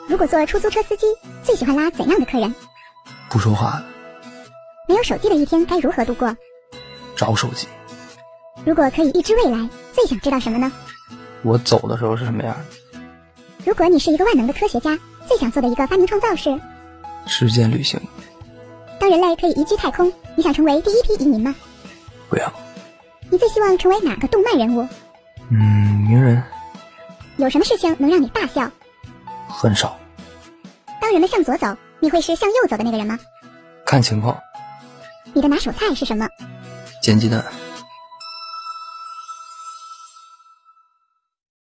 如果做出租车司机，最喜欢拉怎样的客人？ 不说话的。 没有手机的一天该如何度过？ 找手机。 如果可以预知未来，最想知道什么呢？ 我走的时候是什么样的？ 如果你是一个万能的科学家，最想做的一个发明创造是？ 时间旅行。 当人类可以移居太空，你想成为第一批移民吗？ 不要。 你最希望成为哪个动漫人物？ 名人。 有什么事情能让你大笑？ 很少。 当人们向左走，你会是向右走的那个人吗？ 看情况。 你的拿手菜是什么？ 煎鸡蛋。